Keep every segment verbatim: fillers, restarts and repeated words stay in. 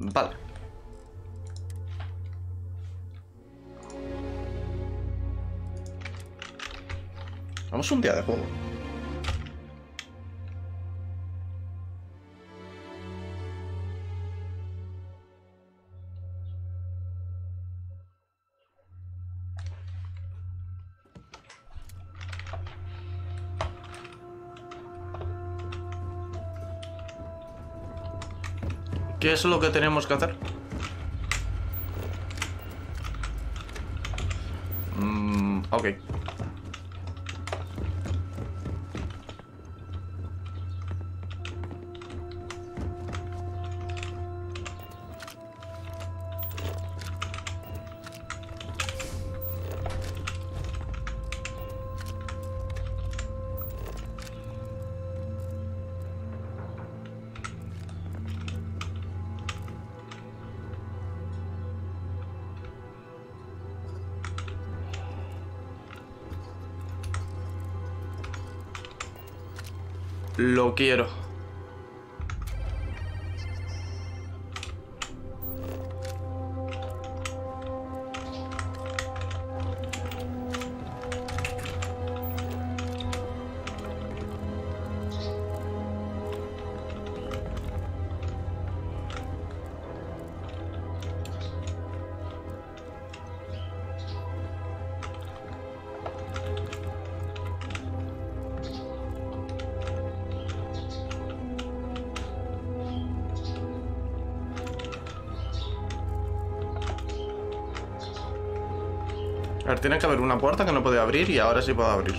Vale. Vamos un día de juego. ¿Qué es lo que tenemos que hacer? Mm, ok. Lo quiero. A ver, tiene que haber una puerta que no puede abrir y ahora sí puedo abrir.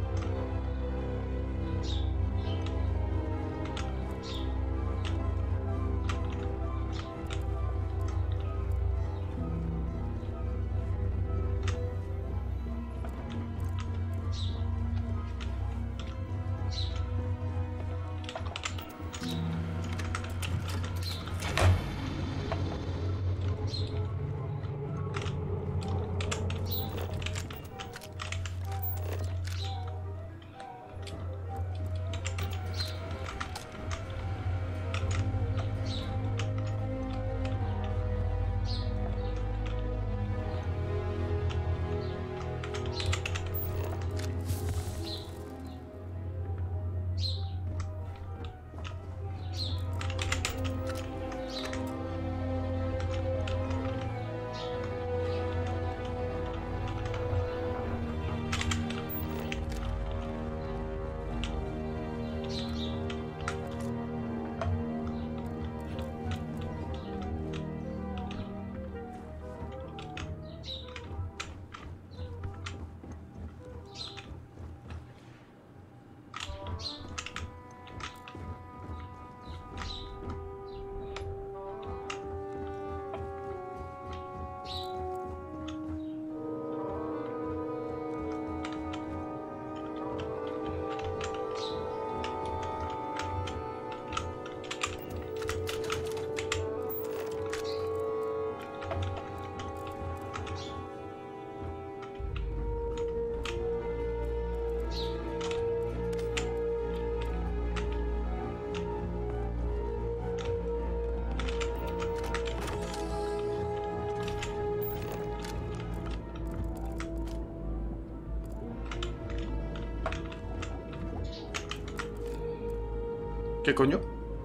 ¿Qué coño?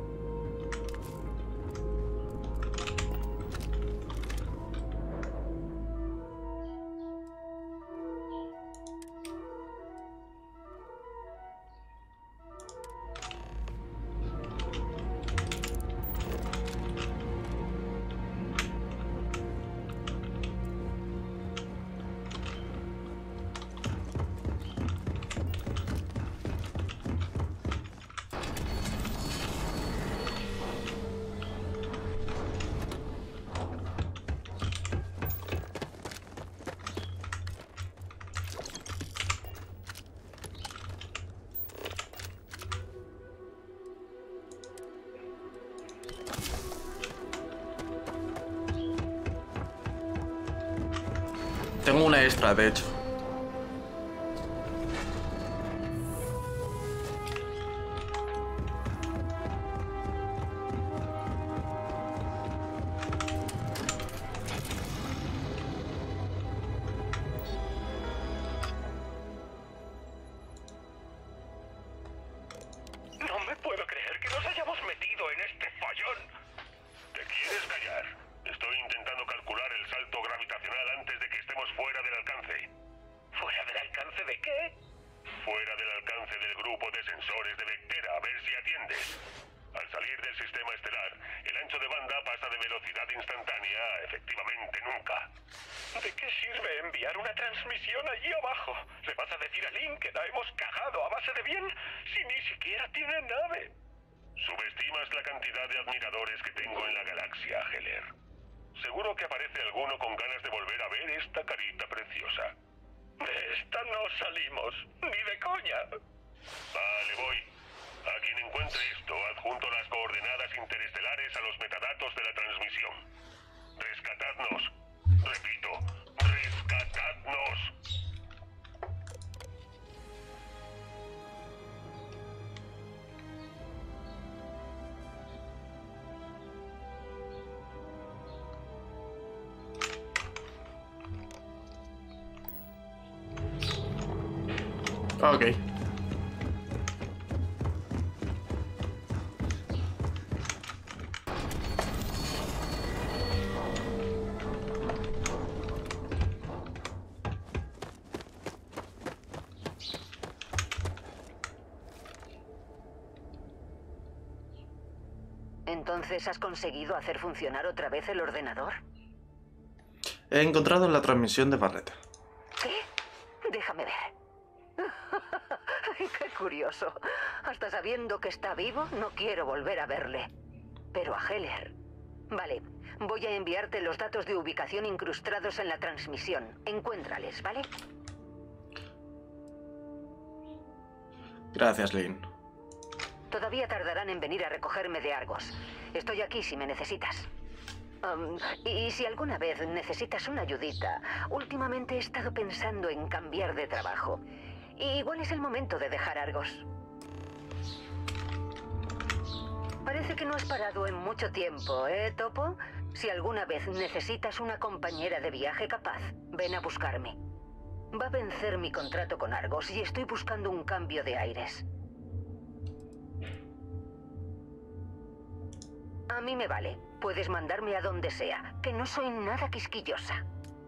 Tengo una extra, de hecho. pasa de velocidad instantánea, efectivamente nunca. ¿De qué sirve enviar una transmisión allí abajo? ¿Le vas a decir a Link que la hemos cagado a base de bien si ni siquiera tiene nave? Subestimas la cantidad de admiradores que tengo en la galaxia, Heller. Seguro que aparece alguno con ganas de volver a ver esta carita preciosa. De esta no salimos, ni de coña. Vale, voy. A quien encuentre esto, adjunto las coordenadas interestelares a los metadatos de la transmisión. Rescatadnos. Repito, rescatadnos. Ok. ¿Entonces has conseguido hacer funcionar otra vez el ordenador? He encontrado la transmisión de Barrett. ¿Qué? Déjame ver. ¡Qué curioso! Hasta sabiendo que está vivo, no quiero volver a verle. Pero a Heller... Vale, voy a enviarte los datos de ubicación incrustados en la transmisión. Encuéntrales, ¿vale? Gracias, Lynn. Todavía tardarán en venir a recogerme de Argos. Estoy aquí si me necesitas. Um, y si alguna vez necesitas una ayudita, últimamente he estado pensando en cambiar de trabajo. Y igual es el momento de dejar Argos. Parece que no has parado en mucho tiempo, ¿eh, Topo? Si alguna vez necesitas una compañera de viaje capaz, ven a buscarme. Va a vencer mi contrato con Argos y estoy buscando un cambio de aires. A mí me vale. Puedes mandarme a donde sea, que no soy nada quisquillosa.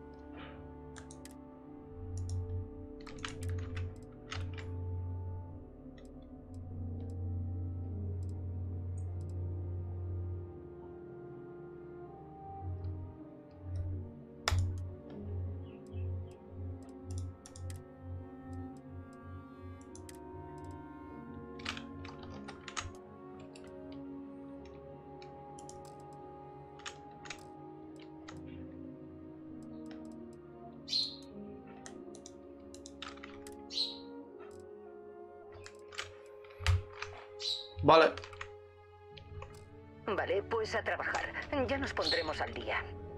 Vale. Vale, pues a trabajar. Ya nos pondremos al día.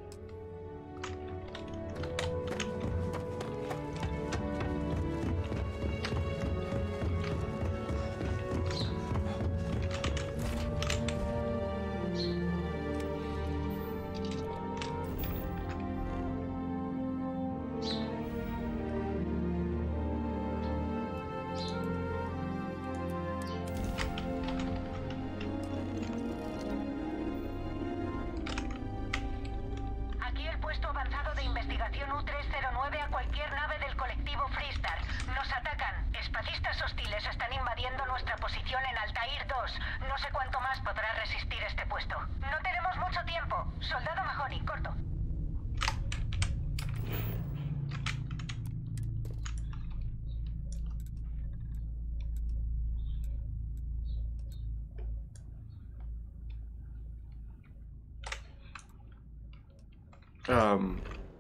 Um...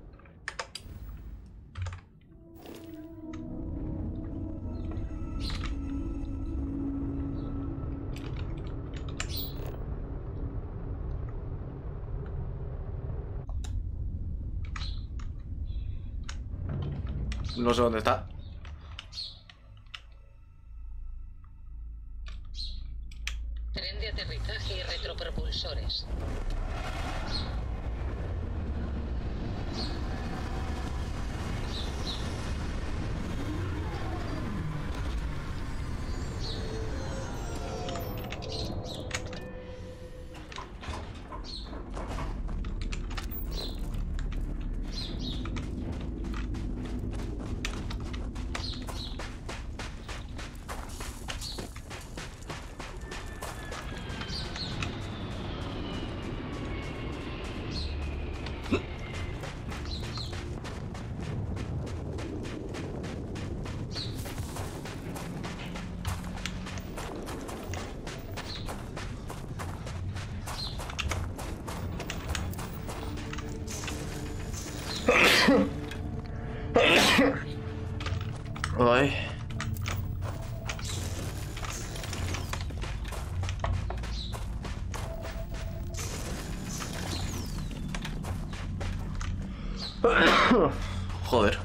No sé dónde está. Tren de aterrizaje y retropropulsores. Ay. Joder.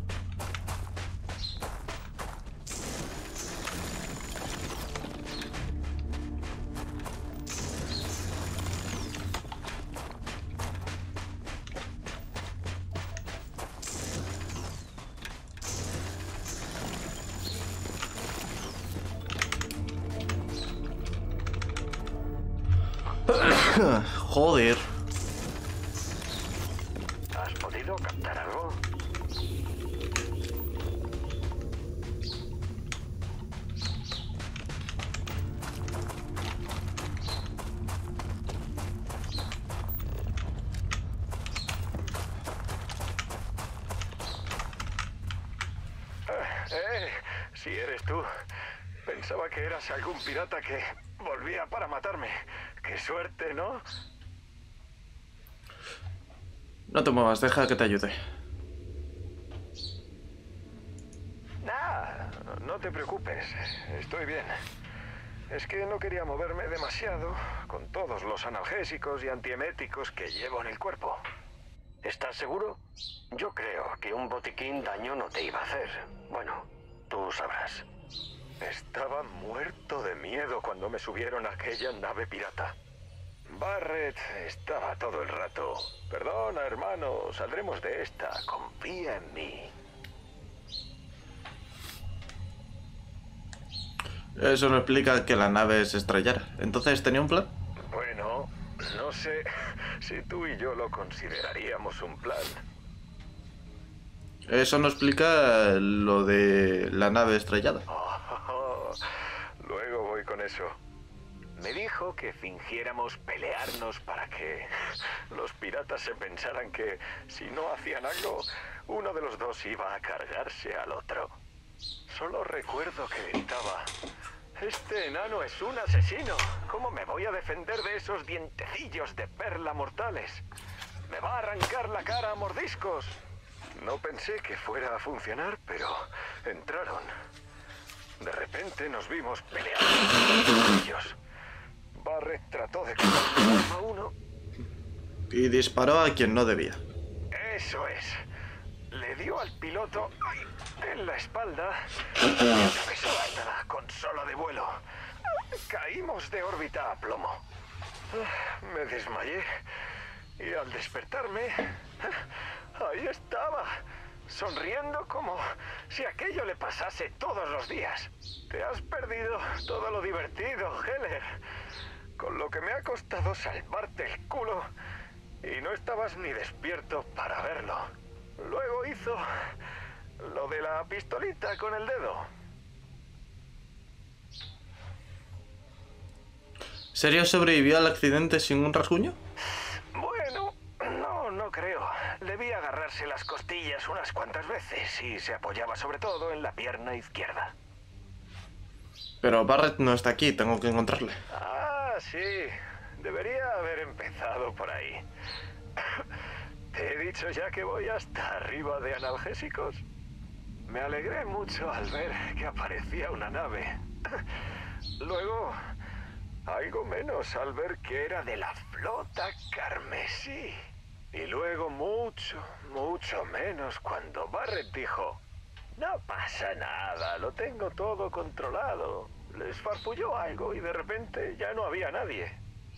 Joder. ¿Has podido captar algo? Eh, si eres tú. Pensaba que eras algún pirata que volvía para matarme. Qué suerte, ¿no? No te muevas, deja que te ayude. Nah, no te preocupes. Estoy bien. Es que no quería moverme demasiado con todos los analgésicos y antieméticos que llevo en el cuerpo. ¿Estás seguro? Yo creo que un botiquín daño no te iba a hacer. Bueno, tú sabrás. Estaba muerto de miedo cuando me subieron a aquella nave pirata. Barrett estaba todo el rato. Perdona, hermano, saldremos de esta. Confía en mí. Eso no explica que la nave se estrellara. Entonces, ¿tenía un plan? Bueno, no sé si tú y yo lo consideraríamos un plan. Eso no explica lo de la nave estrellada. Oh, luego voy con eso. Me dijo que fingiéramos pelearnos para que los piratas se pensaran que si no hacían algo, uno de los dos iba a cargarse al otro. Solo recuerdo que gritaba: este enano es un asesino. ¿Cómo me voy a defender de esos dientecillos de perla mortales? Me va a arrancar la cara a mordiscos. No pensé que fuera a funcionar, pero entraron. De repente nos vimos peleando con ellos. Barrett trató de quitarme a uno. Y disparó a quien no debía. Eso es. Le dio al piloto en la espalda y atravesó hasta la consola de vuelo. Caímos de órbita a plomo. Me desmayé y al despertarme, ahí estaba, sonriendo como si aquello le pasase todos los días. Te has perdido todo lo divertido, Heller. Con lo que me ha costado salvarte el culo y no estabas ni despierto para verlo. Luego hizo lo de la pistolita con el dedo. ¿Serio sobrevivió al accidente sin un rasguño? Bueno, no, no creo. Debía agarrarse las costillas unas cuantas veces y se apoyaba sobre todo en la pierna izquierda. Pero Barrett no está aquí, tengo que encontrarle. Ah, sí. Debería haber empezado por ahí. ¿Te he dicho ya que voy hasta arriba de analgésicos? Me alegré mucho al ver que aparecía una nave. Luego, algo menos al ver que era de la flota carmesí. Y luego mucho, mucho menos cuando Barrett dijo: no pasa nada, lo tengo todo controlado. Les farfulló algo y de repente ya no había nadie.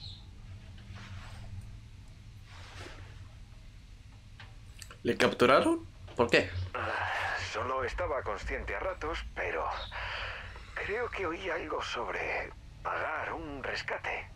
¿Le capturaron? ¿Por qué? Solo estaba consciente a ratos, pero creo que oí algo sobre pagar un rescate.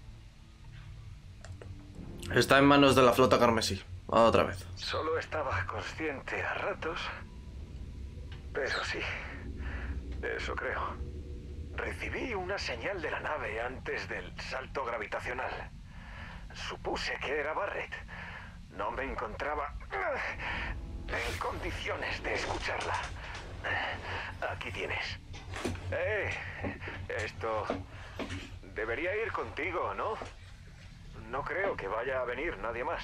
Está en manos de la flota carmesí. Otra vez. Solo estaba consciente a ratos, pero sí, eso creo. Recibí una señal de la nave antes del salto gravitacional. Supuse que era Barrett. No me encontraba en condiciones de escucharla. Aquí tienes. Eh, esto debería ir contigo, ¿no? No creo que vaya a venir nadie más.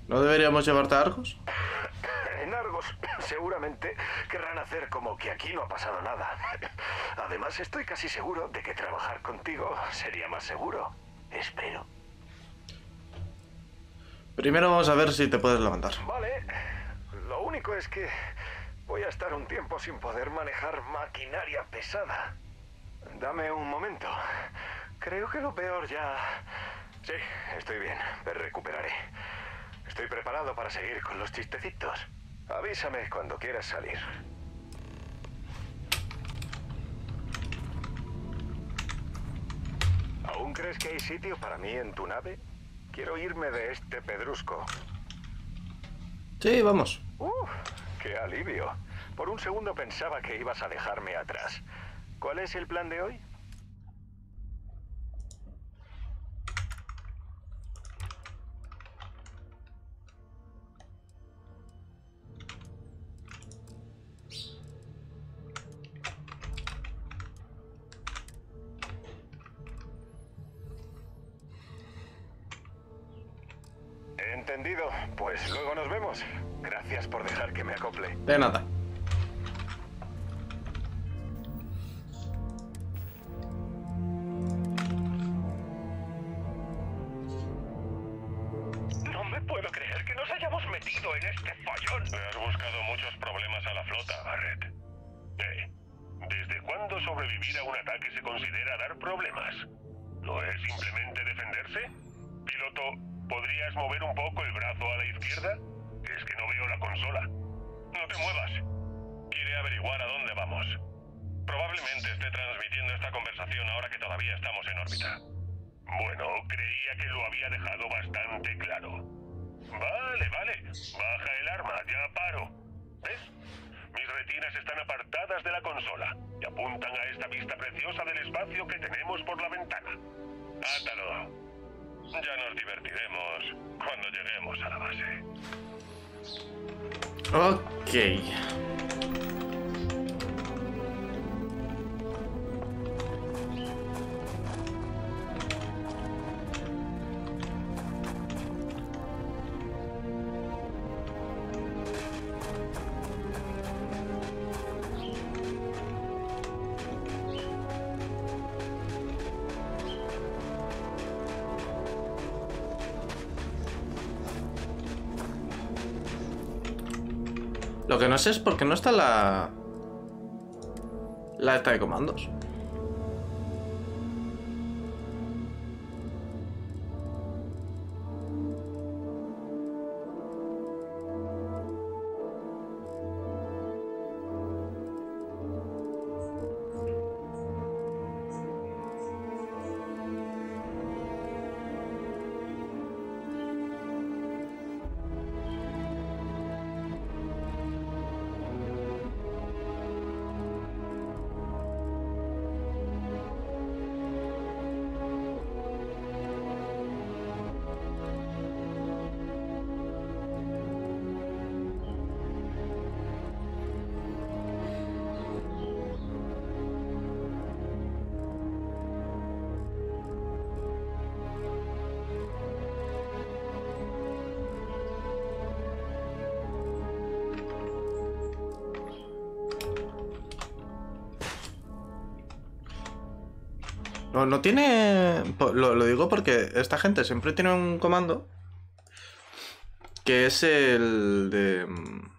¿No deberíamos llevarte a Argos? En Argos seguramente querrán hacer como que aquí no ha pasado nada. Además, estoy casi seguro de que trabajar contigo sería más seguro. Espero. Primero vamos a ver si te puedes levantar. Vale. Lo único es que voy a estar un tiempo sin poder manejar maquinaria pesada. Dame un momento. Creo que lo peor ya... Sí, estoy bien. Me recuperaré. Estoy preparado para seguir con los chistecitos. Avísame cuando quieras salir. ¿Aún crees que hay sitio para mí en tu nave? Quiero irme de este pedrusco. Sí, vamos. ¡Uf! ¡Qué alivio! Por un segundo pensaba que ibas a dejarme atrás. ¿Cuál es el plan de hoy? Entendido. Pues luego nos vemos. Gracias por dejar que me acople. De nada. No me puedo creer que nos hayamos metido en este follón. Le has buscado muchos problemas a la flota, Barrett. Eh, ¿desde cuándo sobrevivir a un ataque se considera dar problemas? ¿No es simplemente defenderse? Piloto, ¿podrías mover un poco el brazo a la izquierda? Es que no veo la consola. No te muevas. Quiere averiguar a dónde vamos. Probablemente esté transmitiendo esta conversación ahora que todavía estamos en órbita. Bueno, creía que lo había dejado bastante claro. Vale, vale. Baja el arma, ya paro. ¿Ves? Mis retinas están apartadas de la consola y apuntan a esta vista preciosa del espacio que tenemos por la ventana. Átalo. Ya nos divertiremos cuando lleguemos a la base. Ok. Lo que no sé es por qué no está la... La esta de comandos. No, no tiene... Lo, lo digo porque esta gente siempre tiene un comando que es el de...